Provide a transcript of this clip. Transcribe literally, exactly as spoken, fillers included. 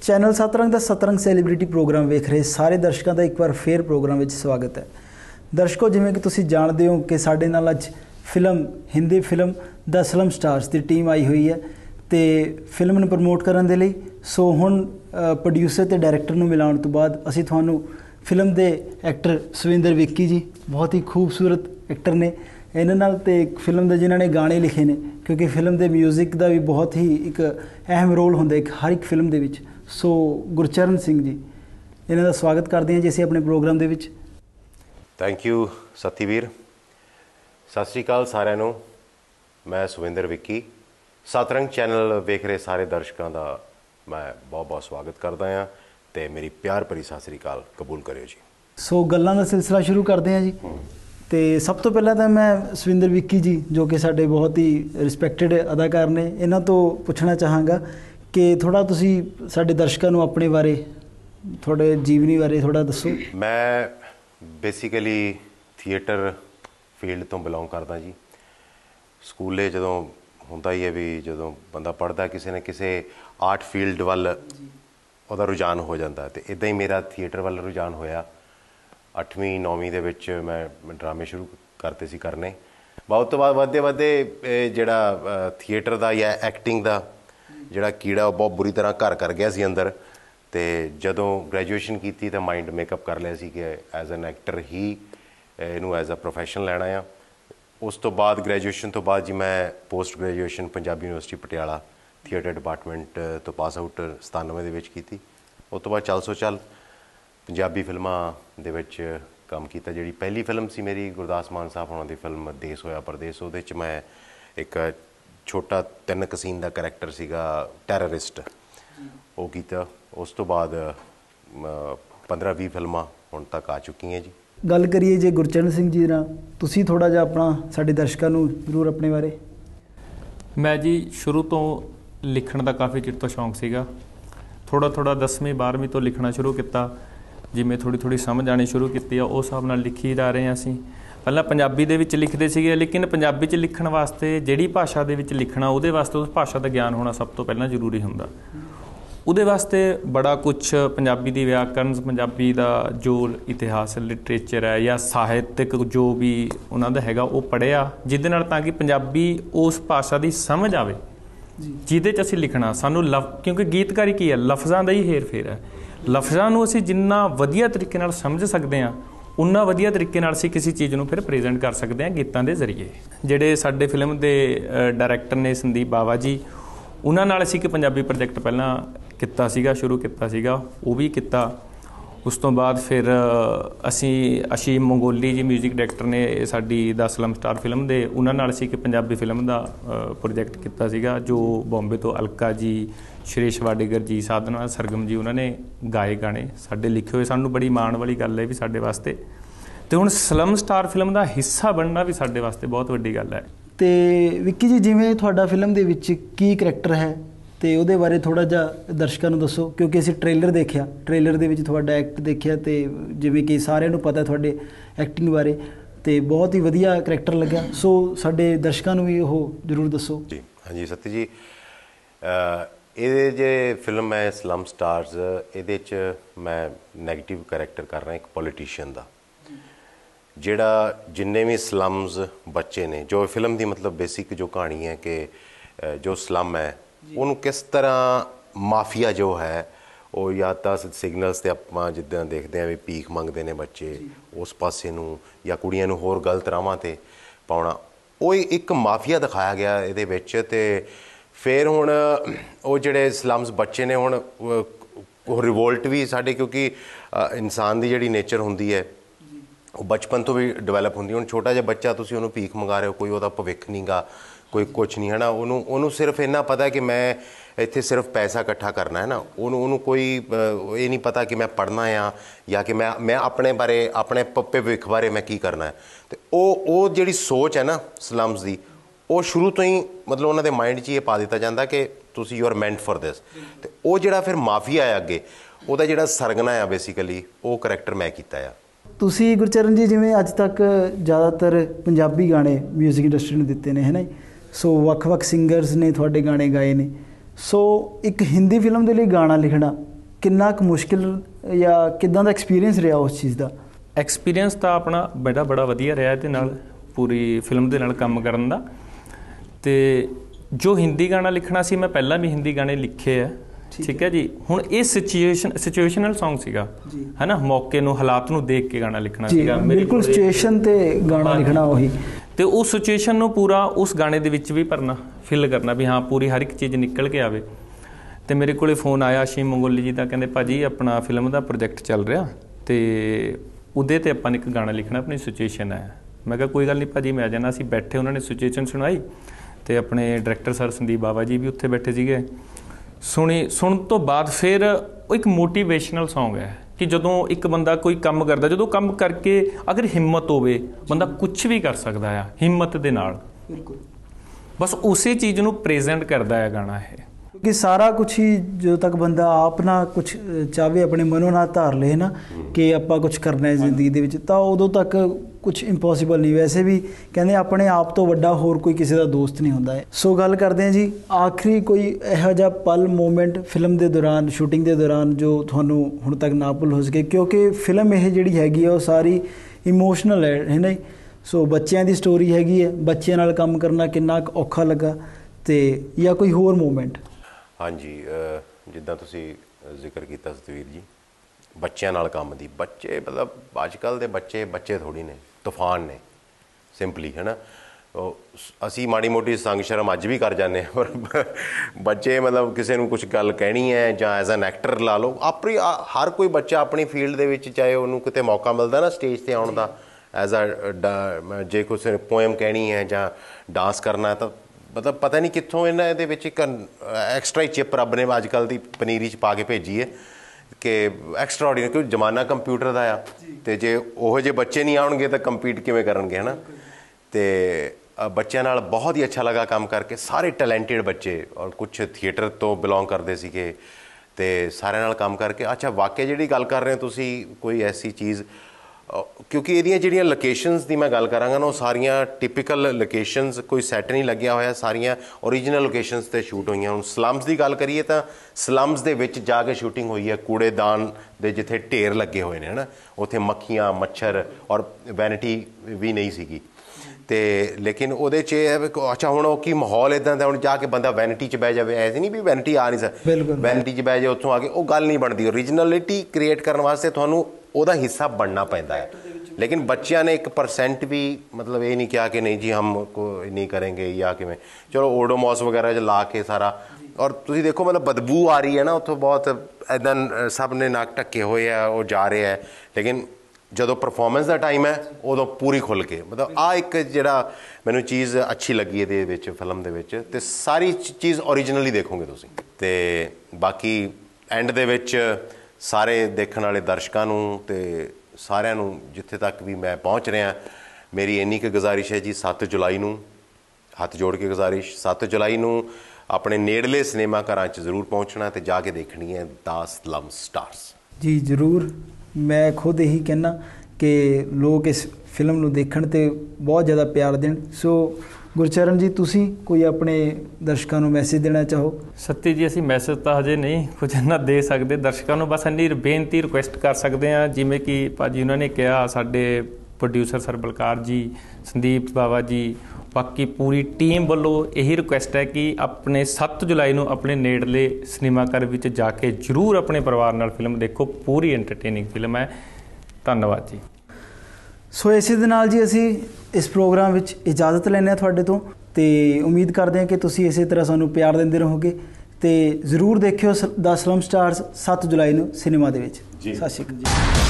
Channel सतरंग का सतरंग celebrity programme वेख रहे सारे दर्शकों का एक बार फिर प्रोग्राम में स्वागत है। दर्शकों, जिमें कि तुसीं जानते हो कि साडे नाल अज film Hindi film the slum stars की टीम आई हुई है तो फिल्म नूं प्रमोट करने के लिए सो हुण प्रोड्यूसर तो डायरैक्टर नूं मिलाउण तो बाद असीं तुहानूं फिल्म के एक्टर सुविंदर विक्की जी बहुत ही खूबसूरत एक्टर ने इन्हां नाल ते फिल्म के जिन्होंने गाने लिखे ने, क्योंकि फिल्म के म्यूजिक का भी बहुत ही एक अहम रोल होंदा एक हर एक फिल्म दे विच। सो गुरचरण सिंह जी इन्हां दा स्वागत करते हैं जी असीं अपने प्रोग्राम दे विच। Thank you Sativir. सत श्री अकाल सारिਆਂ ਨੂੰ। मैं सुविंदर विक्की सतरंग चैनल वेख रहे सारे दर्शकों का मैं बहुत बहुत स्वागत करता हाँ तो मेरी प्यार भरी सत श्री अकाल कबूल करियो जी। सो गल्लां दा सिलसिला शुरू करते हैं जी। तो सब तो पहला तो मैं सुविंदर विक्की जी जो कि साडे बहुत ही रिस्पैक्टेड अदाकार ने, इन्हां तो पूछना चाहांगा कि थोड़ा तुसी साडे दर्शकों नूं अपने बारे थोड़े जीवनी बारे थोड़ा दसो। मैं बेसिकली थिएटर फील्ड तो बिलोंग करदा जी। स्कूले जदों हुंदा ही है भी जदों बंदा पढ़दा किसी ने किसी आर्ट फील्ड वाल उहदा रुझान हो जाता है, तो इदां ही मेरा थिएटर वाल रुझान होया। अठवीं नौवीं दे विच मैं ड्रामे शुरू करते सी करने, बहुत तो बाद वधदे वधदे जिहड़ा थिएटर दा या एक्टिंग दा जिहड़ा कीड़ा बहुत बुरी तरह घर कर गया सी अंदर। तो जदों ग्रैजुएशन की तो माइंड मेकअप कर लिया सी कि एज एन एक्टर ही इनू एज अ प्रोफैशन लैना आ। उस तो बाद ग्रैजुएशन तो बाद जी मैं post graduation Punjabi university Patiala theatre department तो पास आउट सतानवे दे विच कीती। उस तो बाद चल सो चल पंजाबी फिल्मां दे विच काम कीता। जिहड़ी पहली फिल्म सी मेरी गुरदास मान साहब होना दी फिल्म देस होया परदेस, उहदे च मैं एक छोटा तीन क सीन दा करैक्टर सीगा टैररिस्ट वो कीता। उस तो बाद पंद्रह भी फिल्मां हुण तक आ चुकीआं जी। गल करिए जे गुरचरण सिंह जी नाल तुसीं थोड़ा जिहा अपना साडे दर्शकों नूं जरूर अपने बारे। मैं जी शुरू तो लिखण दा काफ़ी चिर तो शौक सीगा। थोड़ा थोड़ा दसवीं बारहवीं तो लिखना शुरू किया, जिवें थोड़ी थोड़ी समझ आनी शुरू की है उस हिसाब नाल लिखी जा रहे हैं। असीं पहलां पंजाबी दे विच लिखदे सीगे, लेकिन पंजाबी च लिखण वास्ते जिहड़ी भाषा दे विच लिखना उहदे वास्ते उस भाषा दा ज्ञान होना सब तो पहलां जरूरी हुंदा। उहदे वास्ते बड़ा कुछ पंजाबी दी व्याकरण, पंजाबी दा जो इतिहास लिटरेचर है या साहित्यक जो भी उन्हां दा हैगा वो पढ़िया, जिहदे नाल तां कि पंजाबी उस भाषा दी समझ आवे जिहदे च असीं लिखना। सानूं लफ क्योंकि गीतकारी की है लफ्ज़ां दा ही हेर फेर है। लफ्ज़ां नूं असीं जिन्ना वधिया तरीके नाल समझ सकदे हां उन्ना वधिया तरीके नाल असीं किसी चीज़ नूं फिर प्रेजेंट कर सकदे हां गीतां दे जरिए। जिहड़े साडे फिल्म दे डायरैक्टर ने संदीप बावा जी, उन्हां नाल असीं कि पंजाबी प्रोजैक्ट पहलां किता सीगा शुरू किता सीगा वो भी किता। उस तो बाद फिर असी अशीम मंगोली जी म्यूजिक डायरैक्टर ने साडी द स्लम स्टार फिल्म दे उन्हां नाल असीं कि पंजाबी फिल्म दा प्रोजैक्ट किता सीगा, जो बॉम्बे तो अलका जी, श्रेश वाडेगर जी, साधना सरगम जी उन्होंने गाए गाने साडे लिखे हुए। सानूं बड़ी माण वाली गल है भी साडे वास्ते, तो हुण स्लम स्टार फिल्म का हिस्सा बनना भी साडे वास्ते बहुत वड्डी गल है। तो विक्की जी जिवें तुहाडा फिल्म दे विच की करैक्टर है तो उहदे बारे थोड़ा जिहा दर्शकों नूं दसो, क्योंकि असीं ट्रेलर देखिया, ट्रेलर दे विच तुहाडा एक्ट देखिया तो जिवें कि सारिਆਂ नूं पता तुहाडे एक्टिंग बारे तो बहुत ही वधिया करैक्टर लग्या। सो साडे दर्शकों नूं भी ओह जरूर दसो जी। हाँ जी सत्य जी, ये जे फिल्म है स्लम स्टार्स, ये मैं नैगेटिव करैक्टर कर रहा एक पॉलिटिशियन का, जिहड़ा जिन्ने भी स्लम्स बच्चे ने, जो फिल्म की मतलब बेसिक जो कहानी है कि जो स्लम है उन्होंने किस तरह माफिया जो है वो या तो सिगनल्स से आप जिदा देखते हैं भी भीख मंगते हैं बच्चे उस पासे नूं या कुड़ियां नूं होर गलत राहां ते पाउणा, वो एक माफिया दिखाया गया ये विच। ते फिर हुण वो जिहड़े स्लम्स बच्चे ने हुण रिवोल्ट भी साडे, क्योंकि इंसान की जिहड़ी नेचर हुंदी है वो बचपन तो भी डिवेलप होंदी। हुण छोटा जिहा बच्चा तुसीं उहनूं भीख मंगा रहे हो, कोई उहदा भविख नहीं गा, कोई कुछ नहीं है ना, उन्होंने उन्होंने सिर्फ इन्ना पता है कि मैं इत्थे सिर्फ पैसा इकट्ठा करना है ना, उन्होंने उन्होंने कोई ये नहीं पता कि मैं पढ़ना है या कि मैं मैं अपने बारे अपने भविख बारे मैं की करना है। तो वो जिहड़ी सोच है ना स्लम्स की, वो शुरू तो ही मतलब उन्होंने माइंड च ये पा दिता जाता कि तुसी you are meant for this. तो वो जिहड़ा फिर माफिया है अगे ਉਹਦਾ ਜਿਹੜਾ ਸਰਗਨਾ ਆ ਬੇਸਿਕਲੀ ਉਹ ਕਰੈਕਟਰ मैं ਕੀਤਾ ਆ। ਤੁਸੀਂ ਗੁਰਚਰਨ ਜੀ ਜਿਵੇਂ ਅੱਜ ਤੱਕ ਜ਼ਿਆਦਾਤਰ ਪੰਜਾਬੀ ਗਾਣੇ ਮਿਊਜ਼ਿਕ ਇੰਡਸਟਰੀ ਨੂੰ ਦਿੱਤੇ ਨੇ ਹੈ ਨਾ, ਸੋ ਵੱਖ-ਵੱਖ ਸਿੰਗਰਸ ਨੇ ਤੁਹਾਡੇ ਗਾਣੇ ਗਾਏ ਨੇ, ਸੋ ਇੱਕ ਹਿੰਦੀ ਫਿਲਮ ਦੇ ਲਈ ਗਾਣਾ ਲਿਖਣਾ ਕਿੰਨਾ ਕੁ ਮੁਸ਼ਕਿਲ ਜਾਂ ਕਿੱਦਾਂ ਦਾ ਐਕਸਪੀਰੀਅੰਸ ਰਿਹਾ ਉਸ ਚੀਜ਼ ਦਾ? ਐਕਸਪੀਰੀਅੰਸ ਤਾਂ ਆਪਣਾ ਬੜਾ ਬੜਾ ਵਧੀਆ ਰਿਹਾ ਇਹਦੇ ਨਾਲ, ਪੂਰੀ ਫਿਲਮ ਦੇ ਨਾਲ ਕੰਮ ਕਰਨ ਦਾ। ਤੇ ਜੋ ਹਿੰਦੀ ਗਾਣਾ ਲਿਖਣਾ ਸੀ, ਮੈਂ ਪਹਿਲਾਂ ਵੀ ਹਿੰਦੀ ਗਾਣੇ ਲਿਖੇ ਆ, ਠੀਕ ਹੈ ਜੀ। ਹੁਣ ਇਹ ਸਿਚੁਏਸ਼ਨ ਸਿਚੁਏਸ਼ਨਲ ਸੌਂਗ ਸੀਗਾ, ਹੈ ਨਾ, ਮੌਕੇ ਨੂੰ, ਹਾਲਾਤ ਨੂੰ ਦੇਖ ਕੇ ਗਾਣਾ ਲਿਖਣਾ ਸੀਗਾ, ਬਿਲਕੁਲ ਸਿਚੁਏਸ਼ਨ ਤੇ ਗਾਣਾ ਲਿਖਣਾ ਉਹੀ, ਤੇ ਉਸ ਸਿਚੁਏਸ਼ਨ ਨੂੰ ਪੂਰਾ ਉਸ ਗਾਣੇ ਦੇ ਵਿੱਚ ਵੀ ਭਰਨਾ, ਫਿਲ ਕਰਨਾ ਵੀ ਹਾਂ ਪੂਰੀ ਹਰ ਇੱਕ ਚੀਜ਼ ਨਿਕਲ ਕੇ ਆਵੇ। ਤੇ ਮੇਰੇ ਕੋਲੇ ਫੋਨ ਆਇਆ ਅਸ਼ੀਮ ਮੰਗੋਲੀ ਜੀ ਦਾ, ਕਹਿੰਦੇ ਭਾਜੀ ਆਪਣਾ ਫਿਲਮ ਦਾ ਪ੍ਰੋਜੈਕਟ ਚੱਲ ਰਿਹਾ ਤੇ ਉਹਦੇ ਤੇ ਆਪਾਂ ਨੇ ਇੱਕ ਗਾਣਾ ਲਿਖਣਾ, ਆਪਣੀ ਸਿਚੁਏਸ਼ਨ ਹੈ। ਮੈਂ ਕਿਹਾ ਕੋਈ ਗੱਲ ਨਹੀਂ ਭਾਜੀ, ਮੈਂ ਆ ਜਾਣਾ। ਅਸੀਂ ਬੈਠੇ, ਉਹਨਾਂ ਨੇ ਸਿਚੁਏਸ਼ਨ ਸੁਣਾਈ ਤੇ ਆਪਣੇ ਡਾਇਰੈਕਟਰ ਸਰ ਸੰਦੀਪ ਬਾਵਾ ਜੀ ਵੀ ਉੱਥੇ ਬੈਠੇ ਸੀਗੇ। ਸੁਣੀ ਸੁਣਨ ਤੋਂ ਬਾਅਦ ਫਿਰ ਉਹ ਇੱਕ ਮੋਟੀਵੇਸ਼ਨਲ ਸੌਂਗ ਹੈ ਕਿ ਜਦੋਂ ਇੱਕ ਬੰਦਾ ਕੋਈ ਕੰਮ ਕਰਦਾ, ਜਦੋਂ ਕੰਮ ਕਰਕੇ ਅਗਰ ਹਿੰਮਤ ਹੋਵੇ, ਬੰਦਾ ਕੁਛ ਵੀ ਕਰ ਸਕਦਾ ਆ ਹਿੰਮਤ ਦੇ ਨਾਲ। ਬਿਲਕੁਲ, ਬਸ ਉਸੇ ਚੀਜ਼ ਨੂੰ ਪ੍ਰੈਜ਼ੈਂਟ ਕਰਦਾ ਹੈ ਗਾਣਾ ਇਹ, ਕਿ ਸਾਰਾ ਕੁਛ ਹੀ ਜਦੋਂ ਤੱਕ ਬੰਦਾ ਆਪ ਨਾ ਕੁਛ ਚਾਹਵੇ, ਆਪਣੇ ਮਨੋਂ ਨਾ ਧਾਰ ਲਏ ਨਾ ਕਿ ਆਪਾਂ ਕੁਛ ਕਰਨਾ ਹੈ ਜ਼ਿੰਦਗੀ ਦੇ ਵਿੱਚ, ਤਾਂ ਉਦੋਂ ਤੱਕ ਕੁਛ ਇੰਪੋਸੀਬਲ ਨਹੀਂ। ਵੈਸੇ ਵੀ ਕਹਿੰਦੇ ਆਪਣੇ ਆਪ ਤੋਂ ਵੱਡਾ ਹੋਰ ਕੋਈ ਕਿਸੇ ਦਾ ਦੋਸਤ ਨਹੀਂ ਹੁੰਦਾ ਹੈ। ਸੋ ਗੱਲ ਕਰਦੇ ਹਾਂ ਜੀ, ਆਖਰੀ ਕੋਈ ਇਹੋ ਜਿਹਾ ਪਲ, ਮੂਮੈਂਟ ਫਿਲਮ ਦੇ ਦੌਰਾਨ, ਸ਼ੂਟਿੰਗ ਦੇ ਦੌਰਾਨ ਜੋ ਤੁਹਾਨੂੰ ਹੁਣ ਤੱਕ ਨਾ ਭੁੱਲ ਹੋ ਸਕੇ, ਕਿਉਂਕਿ ਫਿਲਮ ਇਹ ਜਿਹੜੀ ਹੈਗੀ ਆ ਉਹ ਸਾਰੀ ਇਮੋਸ਼ਨਲ ਹੈ, ਹੈ ਨਾ। ਸੋ ਬੱਚਿਆਂ ਦੀ ਸਟੋਰੀ ਹੈਗੀ ਹੈ, ਬੱਚਿਆਂ ਨਾਲ ਕੰਮ ਕਰਨਾ ਕਿੰਨਾ ਕੁ ਔਖਾ ਲੱਗਾ, ਤੇ ਜਾਂ ਕੋਈ ਹੋਰ ਮੂਮੈਂਟ? ਹਾਂਜੀ, ਜਿੱਦਾਂ ਤੁਸੀਂ ਜ਼ਿਕਰ ਕੀਤਾ ਸਤਵੀਰ ਜੀ, ਬੱਚਿਆਂ ਨਾਲ ਕੰਮ ਦੀ, ਬੱਚੇ ਮਤਲਬ ਅੱਜ ਕੱਲ੍ਹ ਦੇ ਬੱਚੇ ਬੱਚੇ ਥੋੜ੍ਹੀ ਨੇ, ਤੂਫਾਨ ਨੇ ਸਿੰਪਲੀ, ਹੈ ਨਾ। ਅਸੀਂ ਮਾੜੀ ਮੋਟੀ ਸੰਗ ਸ਼ਰਮ ਅੱਜ ਵੀ ਕਰ ਜਾਂਦੇ ਹਾਂ, ਪਰ ਬੱਚੇ ਮਤਲਬ ਕਿਸੇ ਨੂੰ ਕੁਛ ਗੱਲ ਕਹਿਣੀ ਹੈ ਜਾਂ ਐਜ਼ ਐਨ ਐਕਟਰ ਲਾ ਲਓ, ਆਪਣੀ ਹਰ ਕੋਈ ਬੱਚਾ ਆਪਣੀ ਫੀਲਡ ਦੇ ਵਿੱਚ, ਚਾਹੇ ਉਹਨੂੰ ਕਿਤੇ ਮੌਕਾ ਮਿਲਦਾ ਨਾ ਸਟੇਜ 'ਤੇ ਆਉਣ ਦਾ, ਐਜ਼ ਅ ਜੇ ਕੁਛ ਪੋਇਮ ਕਹਿਣੀ ਹੈ ਜਾਂ ਡਾਂਸ ਕਰਨਾ, ਤਾਂ ਮਤਲਬ ਪਤਾ ਨਹੀਂ ਕਿੱਥੋਂ ਇਹਨਾਂ ਇਹਦੇ ਵਿੱਚ ਇੱਕ ਐਕਸਟਰਾ ਹੀ ਚਿਪ ਰੱਬ ਨੇ ਅੱਜ ਕੱਲ੍ਹ ਦੀ ਪਨੀਰੀ 'ਚ ਪਾ ਕੇ ਭੇਜੀ ਹੈ ਕਿ ਐਕਸਟਰਾ ਆਰਡੀਨਰੀ, ਕਿਉਂਕਿ ਜ਼ਮਾਨਾ ਕੰਪਿਊਟਰ ਦਾ ਆ, ਅਤੇ ਜੇ ਉਹੋ ਜਿਹੇ ਬੱਚੇ ਨਹੀਂ ਆਉਣਗੇ ਤਾਂ ਕੰਪੀਟ ਕਿਵੇਂ ਕਰਨਗੇ, ਹੈ ਨਾ। ਅਤੇ ਬੱਚਿਆਂ ਨਾਲ ਬਹੁਤ ਹੀ ਅੱਛਾ ਲੱਗਾ ਕੰਮ ਕਰਕੇ, ਸਾਰੇ ਟੈਲੈਂਟਡ ਬੱਚੇ, ਔਰ ਕੁਛ ਥੀਏਟਰ ਤੋਂ ਬਿਲੋਂਗ ਕਰਦੇ ਸੀਗੇ, ਅਤੇ ਸਾਰਿਆਂ ਨਾਲ ਕੰਮ ਕਰਕੇ। ਅੱਛਾ, ਵਾਕਿਆ ਜਿਹੜੀ ਗੱਲ ਕਰ ਰਹੇ ਹੋ ਤੁਸੀਂ, ਕੋਈ ਐਸੀ ਚੀਜ਼, ਕਿਉਂਕਿ ਇਹਦੀਆਂ ਜਿਹੜੀਆਂ ਲੋਕੇਸ਼ਨਸ ਦੀ ਮੈਂ ਗੱਲ ਕਰਾਂਗਾ ਨਾ, ਉਹ ਸਾਰੀਆਂ ਟਿਪੀਕਲ ਲੋਕੇਸ਼ਨਸ, ਕੋਈ ਸੈੱਟ ਨਹੀਂ ਲੱਗਿਆ ਹੋਇਆ, ਸਾਰੀਆਂ ਓਰੀਜਨਲ ਲੋਕੇਸ਼ਨਸ 'ਤੇ ਸ਼ੂਟ ਹੋਈਆਂ। ਹੁਣ ਸਲਮਸ ਦੀ ਗੱਲ ਕਰੀਏ ਤਾਂ ਸਲਮਸ ਦੇ ਵਿੱਚ ਜਾ ਕੇ ਸ਼ੂਟਿੰਗ ਹੋਈ ਹੈ, ਕੂੜੇਦਾਨ ਦੇ ਜਿੱਥੇ ਢੇਰ ਲੱਗੇ ਹੋਏ ਨੇ, ਹੈ ਨਾ, ਉੱਥੇ ਮੱਖੀਆਂ, ਮੱਛਰ ਔਰ ਵੈਨਿਟੀ ਵੀ ਨਹੀਂ ਸੀਗੀ। ਅਤੇ ਲੇਕਿਨ ਉਹਦੇ 'ਚ ਇਹ ਹੈ, ਅੱਛਾ ਹੁਣ ਉਹ ਕੀ ਮਾਹੌਲ ਇੱਦਾਂ ਦਾ, ਹੁਣ ਜਾ ਕੇ ਬੰਦਾ ਵੈਨਿਟੀ 'ਚ ਬਹਿ ਜਾਵੇ, ਐਸੀ ਨਹੀਂ ਵੀ ਵੈਨਿਟੀ ਆ ਨਹੀਂ ਸਕਦੀ, ਵੈਨਿਟੀ 'ਚ ਬਹਿ ਜਾਏ ਉੱਥੋਂ ਆ ਕੇ, ਉਹ ਗੱਲ ਨਹੀਂ ਬਣਦੀ। ਓਰੀਜਨਲਿਟੀ ਕ੍ਰੀਏਟ ਕਰਨ ਵਾਸਤੇ ਤੁਹਾਨੂੰ ਉਹਦਾ ਹਿੱਸਾ ਬਣਨਾ ਪੈਂਦਾ ਹੈ। ਲੇਕਿਨ ਬੱਚਿਆਂ ਨੇ ਇੱਕ ਪਰਸੈਂਟ ਵੀ ਮਤਲਬ ਇਹ ਨਹੀਂ ਕਿਹਾ ਕਿ ਨਹੀਂ ਜੀ ਹਮ ਕੋ ਨਹੀਂ ਕਰੇਂਗੇ ਜਾਂ ਕਿਵੇਂ, ਚਲੋ ਓਡੋਮੋਸ ਵਗੈਰਾ 'ਚ ਲਾ ਕੇ ਸਾਰਾ। ਔਰ ਤੁਸੀਂ ਦੇਖੋ ਮਤਲਬ ਬਦਬੂ ਆ ਰਹੀ ਹੈ ਨਾ ਉੱਥੋਂ ਬਹੁਤ, ਇੱਦਾਂ ਸਭ ਨੇ ਨੱਕ ਢੱਕੇ ਹੋਏ ਆ, ਉਹ ਜਾ ਰਿਹਾ ਹੈ। ਲੇਕਿਨ ਜਦੋਂ ਪਰਫੋਰਮੈਂਸ ਦਾ ਟਾਈਮ ਹੈ ਉਦੋਂ ਪੂਰੀ ਖੁੱਲ੍ਹ ਕੇ, ਮਤਲਬ ਆਹ ਇੱਕ ਜਿਹੜਾ ਮੈਨੂੰ ਚੀਜ਼ ਅੱਛੀ ਲੱਗੀ ਇਹਦੇ ਵਿੱਚ, ਫਿਲਮ ਦੇ ਵਿੱਚ। ਅਤੇ ਸਾਰੀ ਚੀਜ਼ ਓਰੀਜਨਲੀ ਦੇਖੋਗੇ ਤੁਸੀਂ। ਅਤੇ ਬਾਕੀ ਐਂਡ ਦੇ ਵਿੱਚ ਸਾਰੇ ਦੇਖਣ ਵਾਲੇ ਦਰਸ਼ਕਾਂ ਨੂੰ ਅਤੇ ਸਾਰਿਆਂ ਨੂੰ ਜਿੱਥੇ ਤੱਕ ਵੀ ਮੈਂ ਪਹੁੰਚ ਰਿਹਾ, ਮੇਰੀ ਇੰਨੀ ਕੁ ਗੁਜ਼ਾਰਿਸ਼ ਹੈ ਜੀ, ਸੱਤ ਜੁਲਾਈ ਨੂੰ, ਹੱਥ ਜੋੜ ਕੇ ਗੁਜ਼ਾਰਿਸ਼, ਸੱਤ ਜੁਲਾਈ ਨੂੰ ਆਪਣੇ ਨੇੜਲੇ ਸਿਨੇਮਾ ਘਰਾਂ 'ਚ ਜ਼ਰੂਰ ਪਹੁੰਚਣਾ ਅਤੇ ਜਾ ਕੇ ਦੇਖਣੀ ਹੈ ਦ ਸਲਮ ਸਟਾਰਸ। ਜੀ ਜ਼ਰੂਰ, ਮੈਂ ਖੁਦ ਇਹੀ ਕਹਿਣਾ ਕਿ ਲੋਕ ਇਸ ਫਿਲਮ ਨੂੰ ਦੇਖਣ ਅਤੇ ਬਹੁਤ ਜ਼ਿਆਦਾ ਪਿਆਰ ਦੇਣ। ਸੋ ਗੁਰਚਰਨ ਜੀ, ਤੁਸੀਂ ਕੋਈ ਆਪਣੇ ਦਰਸ਼ਕਾਂ ਨੂੰ ਮੈਸੇਜ ਦੇਣਾ ਚਾਹੋ? ਸੱਤੀ ਜੀ, ਅਸੀਂ ਮੈਸੇਜ ਤਾਂ ਹਜੇ ਨਹੀਂ ਕੁਝ ਇੰਨਾ ਦੇ ਸਕਦੇ ਦਰਸ਼ਕਾਂ ਨੂੰ, ਬਸ ਇੰਨੀ ਬੇਨਤੀ ਰਿਕੁਐਸਟ ਕਰ ਸਕਦੇ ਹਾਂ, ਜਿਵੇਂ ਕਿ ਭਾਜੀ ਉਹਨਾਂ ਨੇ ਕਿਹਾ, ਸਾਡੇ ਪ੍ਰੋਡਿਊਸਰ ਸਰ ਬਲਕਾਰ ਜੀ, ਸੰਦੀਪ ਬਾਵਾ ਜੀ, ਬਾਕੀ ਪੂਰੀ ਟੀਮ ਵੱਲੋਂ ਇਹੀ ਰਿਕੁਐਸਟ ਹੈ ਕਿ ਆਪਣੇ ਸੱਤ ਜੁਲਾਈ ਨੂੰ ਆਪਣੇ ਨੇੜਲੇ ਸਿਨੇਮਾ ਘਰ ਵਿੱਚ ਜਾ ਕੇ ਜ਼ਰੂਰ ਆਪਣੇ ਪਰਿਵਾਰ ਨਾਲ ਫਿਲਮ ਦੇਖੋ, ਪੂਰੀ ਐਂਟਰਟੇਨਿੰਗ ਫਿਲਮ ਹੈ। ਧੰਨਵਾਦ ਜੀ। ਸੋ ਇਸੇ ਦੇ ਨਾਲ ਜੀ ਅਸੀਂ ਇਸ ਪ੍ਰੋਗਰਾਮ ਵਿੱਚ ਇਜਾਜ਼ਤ ਲੈਂਦੇ ਹਾਂ ਤੁਹਾਡੇ ਤੋਂ, ਅਤੇ ਉਮੀਦ ਕਰਦੇ ਹਾਂ ਕਿ ਤੁਸੀਂ ਇਸੇ ਤਰ੍ਹਾਂ ਸਾਨੂੰ ਪਿਆਰ ਦਿੰਦੇ ਰਹੋਗੇ, ਅਤੇ ਜ਼ਰੂਰ ਦੇਖਿਓ ਦ ਸਲਮ ਸਟਾਰਸ ਸੱਤ ਜੁਲਾਈ ਨੂੰ ਸਿਨੇਮਾ ਦੇ ਵਿੱਚ। ਸਤਿ ਸ਼੍ਰੀ ਅਕਾਲ ਜੀ।